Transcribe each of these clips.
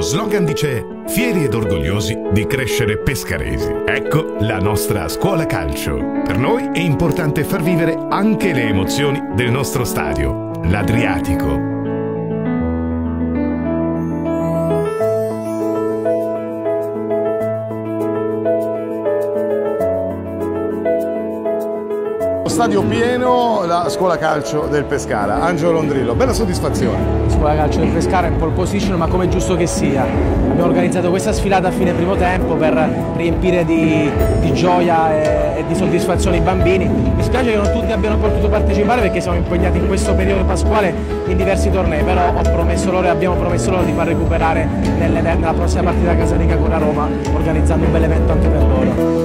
Lo slogan dice: fieri ed orgogliosi di crescere pescaresi. Ecco la nostra scuola calcio. Per noi è importante far vivere anche le emozioni del nostro stadio, l'Adriatico. Stadio pieno, la scuola calcio del Pescara. Angelo Londrillo, bella soddisfazione. Scuola calcio del Pescara in pole position, ma come è giusto che sia. Abbiamo organizzato questa sfilata a fine primo tempo per riempire di gioia e di soddisfazione i bambini. Mi spiace che non tutti abbiano potuto partecipare perché siamo impegnati in questo periodo pasquale in diversi tornei, però abbiamo promesso loro di far recuperare nella prossima partita casalinga con la Roma, organizzando un bel evento anche per loro.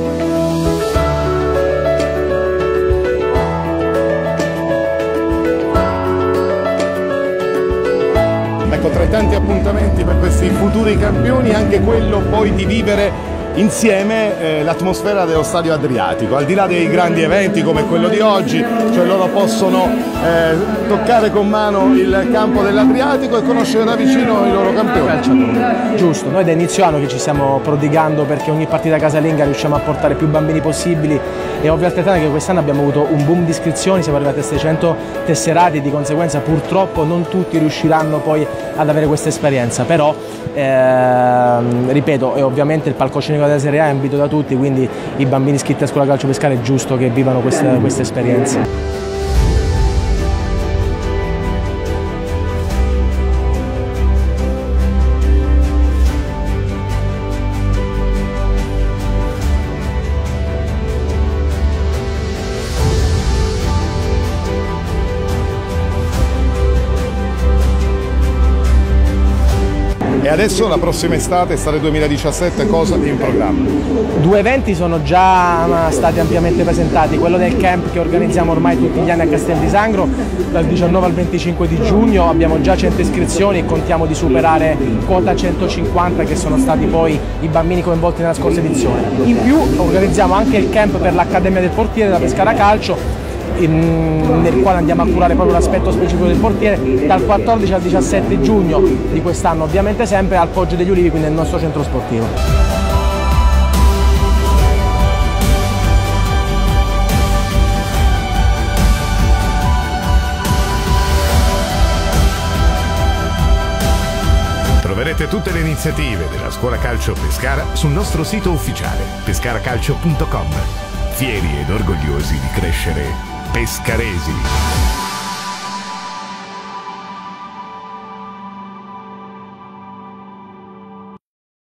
Ecco, tra i tanti appuntamenti per questi futuri campioni, anche quello poi di vivere insieme l'atmosfera dello Stadio Adriatico, al di là dei grandi eventi come quello di oggi, cioè loro possono toccare con mano il campo dell'Adriatico e conoscere da vicino i loro campioni. Giusto, noi da inizio anno che ci stiamo prodigando perché ogni partita casalinga riusciamo a portare più bambini possibili, e ovvio altrettanto che quest'anno abbiamo avuto un boom di iscrizioni, siamo arrivati a 600 tesserati e di conseguenza purtroppo non tutti riusciranno poi ad avere questa esperienza, però ripeto, e ovviamente il palcoscenico della Serie A è ambito da tutti, quindi i bambini iscritti a Scuola Calcio Pescara è giusto che vivano queste esperienze. E adesso la prossima estate, estate 2017, cosa è in programma? Due eventi sono già stati ampiamente presentati, quello del camp che organizziamo ormai tutti gli anni a Castel di Sangro, dal 19 al 25 di giugno, abbiamo già 100 iscrizioni e contiamo di superare quota 150 che sono stati poi i bambini coinvolti nella scorsa edizione. In più organizziamo anche il camp per l'Accademia del Portiere da Pescara Calcio, nel quale andiamo a curare proprio l'aspetto specifico del portiere, dal 14 al 17 giugno di quest'anno, ovviamente sempre al Poggio degli Ulivi, quindi nel nostro centro sportivo. Troverete tutte le iniziative della Scuola Calcio Pescara sul nostro sito ufficiale pescaracalcio.com. Fieri ed orgogliosi di crescere pescaresi.